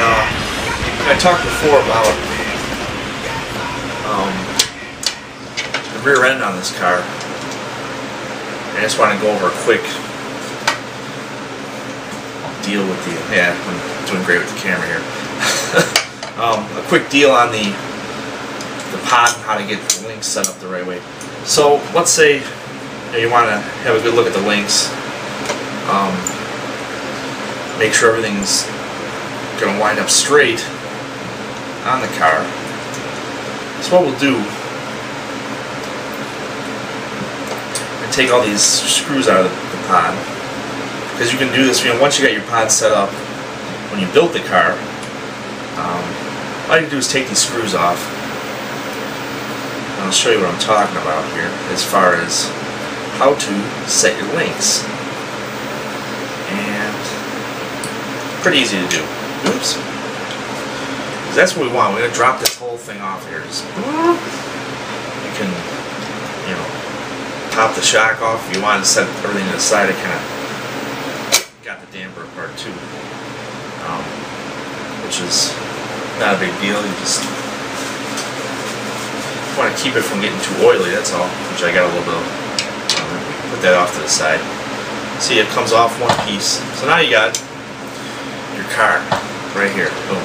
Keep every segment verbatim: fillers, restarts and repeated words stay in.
uh, I talked before about um, the rear end on this car. I just want to go over a quick deal with the, yeah, I'm doing great with the camera here. um, a quick deal on the the pod and how to get the links set up the right way. So let's say you know, you want to have a good look at the links. Um, make sure everything's going to wind up straight on the car. So what we'll do, and take all these screws out of the, the pod, because you can do this. You know, once you got your pod set up, when you built the car, um, all you do is take these screws off. And I'll show you what I'm talking about here, as far as how to set your links. And pretty easy to do. Oops. Because that's what we want. We're going to drop this whole thing off here. Just, you can, you know, pop the shock off. If you want to set everything to the side, it kind of got the damper apart too. Um, which is not a big deal. You just want to keep it from getting too oily, that's all. Which I got a little bit of. Um, put that off to the side. See, it comes off one piece. So now you got your car right here. Boom.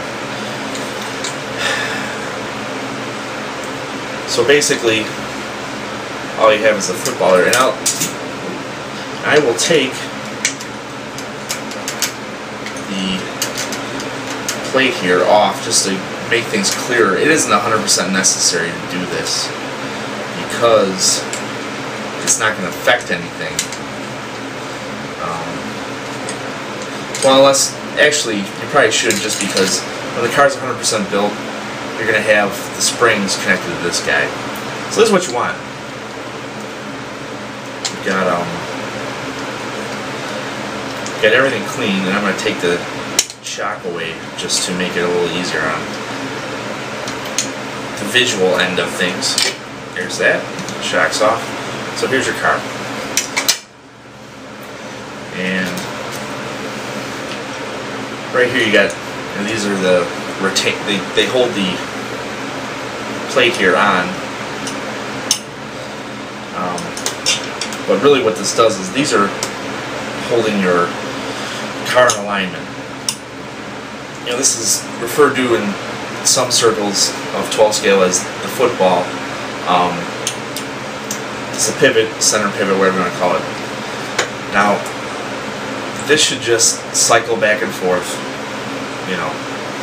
So basically, all you have is the football there. And I'll, I will take the plate here off just to make things clearer. It isn't one hundred percent necessary to do this because it's not going to affect anything. Um, well, unless, actually, you probably should, just because when the car's one hundred percent built, you're going to have the springs connected to this guy. So this is what you want. You've got, um, got everything clean, and I'm going to take the shock away just to make it a little easier on the visual end of things. There's that. Shock's off. So here's your car. And right here you got, and these are the retain, they, they hold the plate here on. Um, but really what this does is these are holding your car in alignment. You know, this is referred to in some circles of twelve scale as the football. Um, it's a pivot, center pivot, whatever you want to call it. Now, this should just cycle back and forth, you know,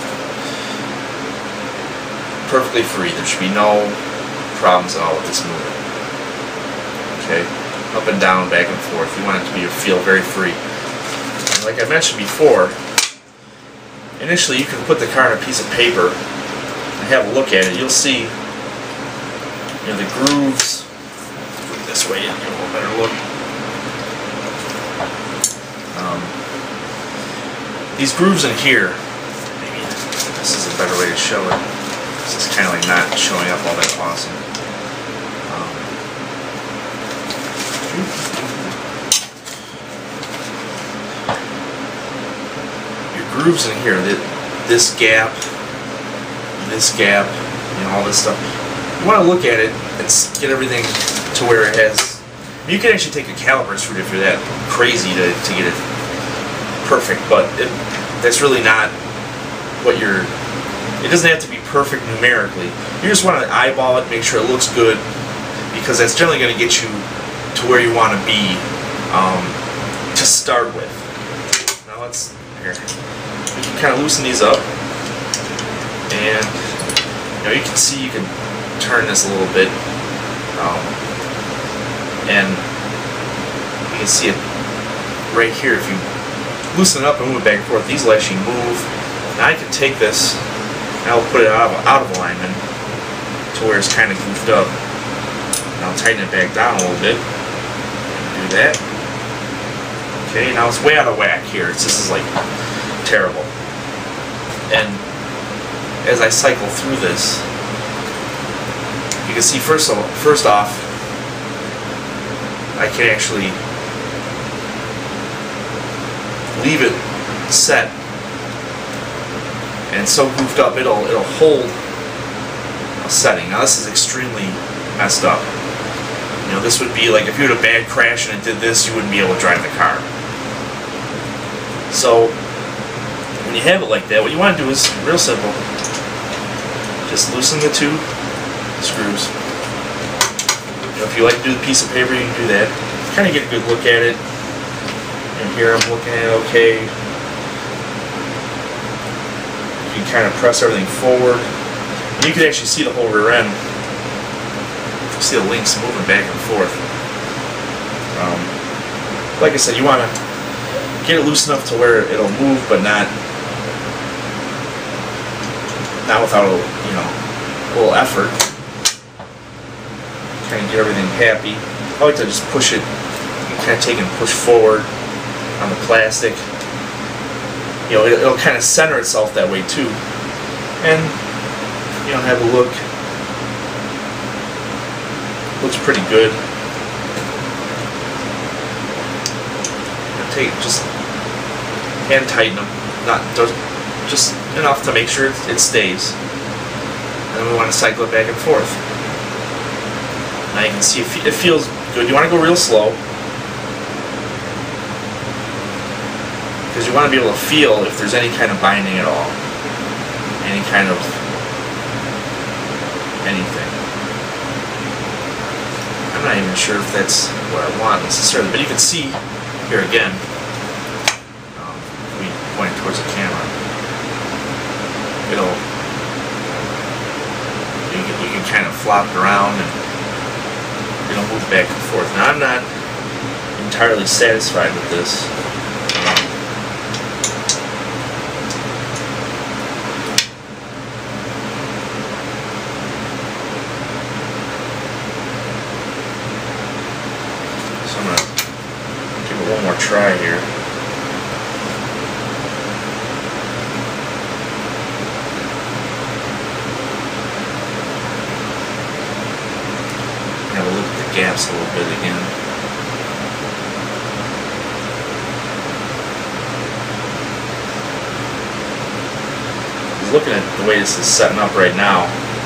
perfectly free. There should be no problems at all with this movement. Okay, up and down, back and forth. You want it to be feel very free. And like I mentioned before, initially you can put the car on a piece of paper and have a look at it. You'll see, you know, the grooves. Put it this way and get a little better look. Um, these grooves in here, maybe this is a better way to show it. This is kind of like not showing up all that awesome. Um, your grooves in here, this gap, this gap, you know, all this stuff. You want to look at it and get everything to where it has. You can actually take a caliper screw if you're that crazy to, to get it perfect, but it, that's really not what you're. It doesn't have to be perfect numerically. You just want to eyeball it, make sure it looks good, because that's generally going to get you to where you want to be um, to start with. Now let's here. We can kind of loosen these up, and you know, you can see you can turn this a little bit, um, and you can see it right here. If you loosen it up and move it back and forth, these will actually move. Now I can take this. Now I'll put it out of, out of alignment to where it's kind of goofed up. And I'll tighten it back down a little bit. Do that. Okay, now it's way out of whack here. It's, this is like terrible. And as I cycle through this, you can see first of, first off, I can actually leave it set and it's so goofed up it'll it'll hold a setting. Now this is extremely messed up. You know, this would be like if you had a bad crash and it did this, you wouldn't be able to drive the car. So when you have it like that, what you want to do is real simple. Just loosen the two screws. You know, if you like to do the piece of paper, you can do that. Kind of get a good look at it. And here I'm looking at it okay. You can kind of press everything forward. And you can actually see the whole rear end. You see the links moving back and forth. Um, like I said, you want to get it loose enough to where it'll move, but not not without a, you know, a little effort. Kind of get everything happy. I like to just push it, kind of take and push forward on the plastic. You know, it, it'll kind of center itself that way too. And you know, have a look. Looks pretty good. Take just hand tighten them, not just enough to make sure it, it stays. And then we want to cycle it back and forth. Now you can see it feels good. You want to go real slow because you want to be able to feel if there's any kind of binding at all, any kind of anything. I'm not even sure if that's what I want necessarily, but you can see here again. Um, if we point towards the camera, it'll you can, you can kind of flop it around and it'll move back and forth. Now I'm not entirely satisfied with this. Um, so I'm gonna give it one more try here. Have a look at the gaps a little bit again. I was looking at the way this is setting up right now.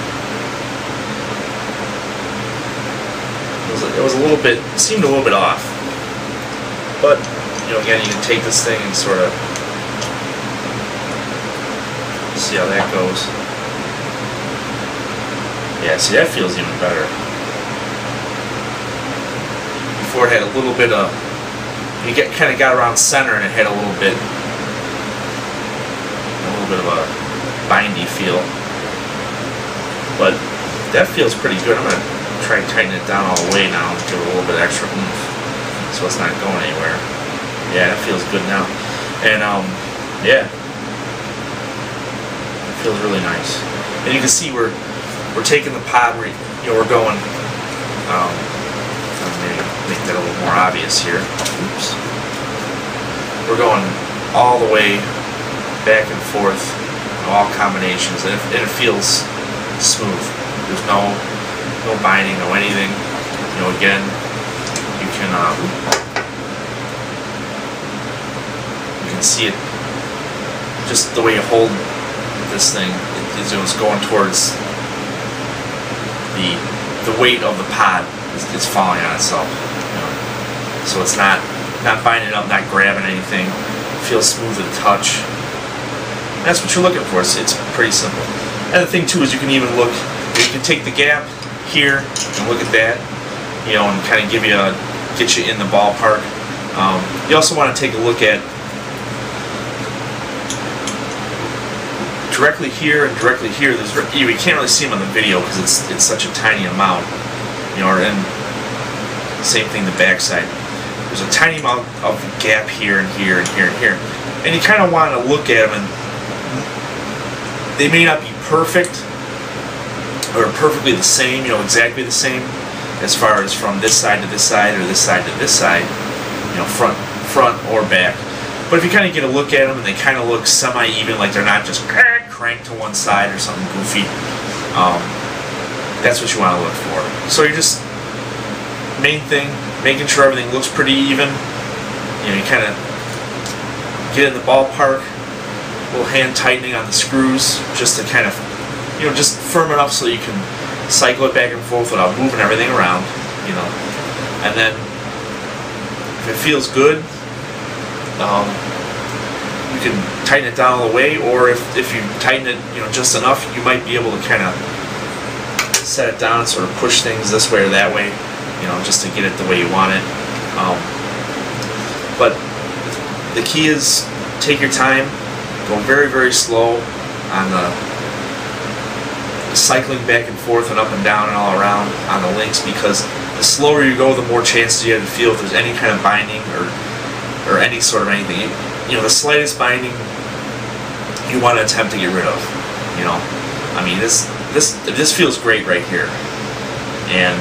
It was, it was a little bit, it seemed a little bit off. But, you know, again, you can take this thing and sort of see how that goes. Yeah, see, that feels even better. Before it had a little bit of, you get kind of got around center and it had a little bit, a little bit of a bindy feel. But that feels pretty good. I'm going to try and tighten it down all the way now and give it a little bit extra oomph so it's not going anywhere. Yeah, that feels good now. And um, yeah, it feels really nice. And you can see we're we're taking the pod, you know, we're going. Um, maybe make that a little more obvious here. Oops. We're going all the way back and forth, all combinations, and it, and it feels smooth. There's no no binding, no anything. You know, again, you can um, you can see it just the way you hold this thing. It, it's going towards the the weight of the pod. It's falling on itself, you know. So it's not not binding up, not grabbing anything. It feels smooth to the touch. And that's what you're looking for. It's, it's pretty simple. And the thing too is you can even look. You can take the gap here and look at that, you know, and kind of give you a get you in the ballpark. Um, you also want to take a look at directly here and directly here. There's you can't really see them on the video because it's it's such a tiny amount. You know, and same thing the back side. There's a tiny amount of gap here and here and here and here. And you kind of want to look at them, and they may not be perfect or perfectly the same, you know, exactly the same as far as from this side to this side or this side to this side, you know, front, front or back. But if you kind of get a look at them and they kind of look semi-even, like they're not just cranked to one side or something goofy, um, that's what you want to look for. So you're just, main thing, making sure everything looks pretty even. You know, you kind of get in the ballpark. little hand tightening on the screws just to kind of, you know, just firm it up so you can cycle it back and forth without moving everything around, you know. And then if it feels good, um, you can tighten it down all the way, or if, if you tighten it, you know, just enough, you might be able to kind of set it down and sort of push things this way or that way, you know, just to get it the way you want it. Um, but the key is take your time, go very, very slow on the cycling back and forth and up and down and all around on the links, because the slower you go, the more chances you have to feel if there's any kind of binding or or any sort of anything. You, you know, the slightest binding you want to attempt to get rid of. You know, I mean, this this this feels great right here, and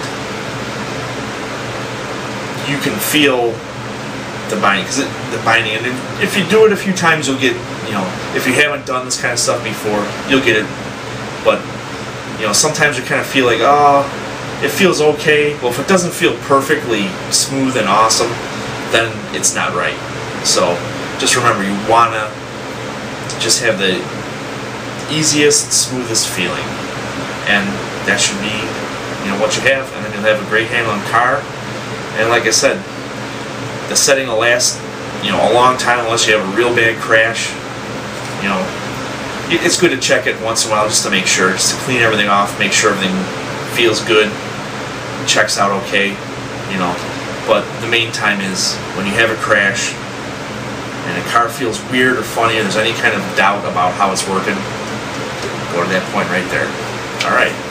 you can feel the binding, because the binding, and if, if you do it a few times, you'll get, you know, if you haven't done this kind of stuff before, you'll get it. But you know, sometimes you kind of feel like, oh, it feels okay. Well, if it doesn't feel perfectly smooth and awesome, then it's not right. So just remember, you wanna just have the easiest, smoothest feeling, and that should be, you know, what you have, and then you'll have a great handling car. And like I said, the setting will last, you know, a long time unless you have a real bad crash. You know, it's good to check it once in a while just to make sure, just to clean everything off, make sure everything feels good, checks out okay, you know. But the main time is when you have a crash and a car feels weird or funny, or there's any kind of doubt about how it's working, go to that point right there. All right.